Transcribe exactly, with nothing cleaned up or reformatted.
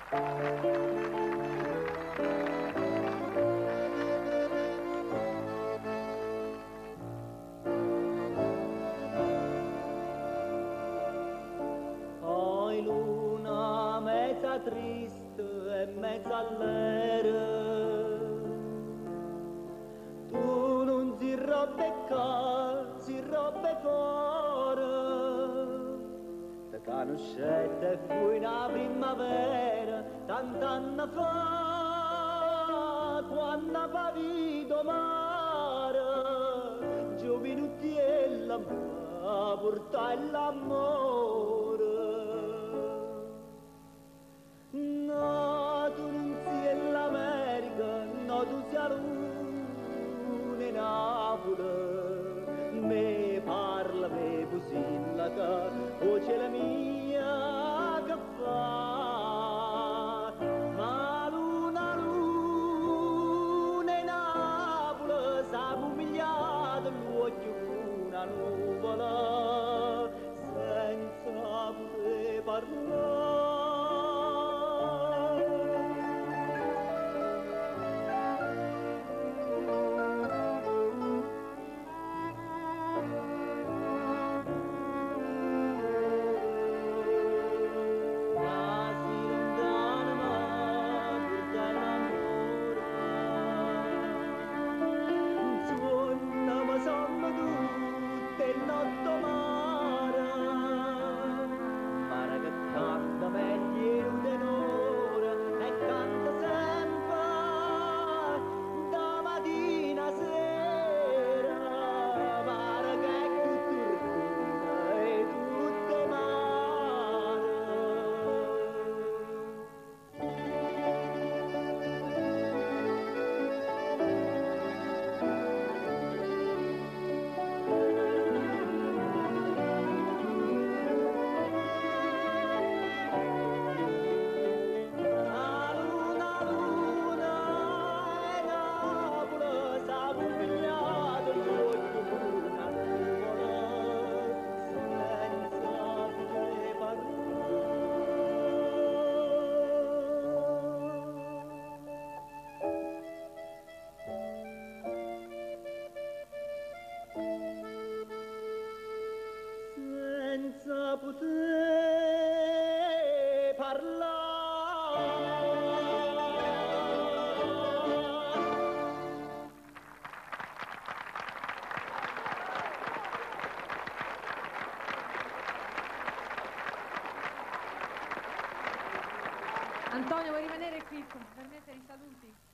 Poi luna mezza triste e mezza allera, tu non si rompe qua, si rompe fuori, te conoscete fu una primavera, tant'anni fa, quando avevi mare, giovinutti e l'amore, portai l'amore. No, tu non sei l'America, no, tu sei l'Una in Napoli, me parla, me busillaca, o c'è la mia che fa, ma luna, luna in Napoli, siamo umiliati, l'occhio una nuvola, senza poter parlare. Senza poter parlare. Antonio, vuoi rimanere qui per mettere i saluti?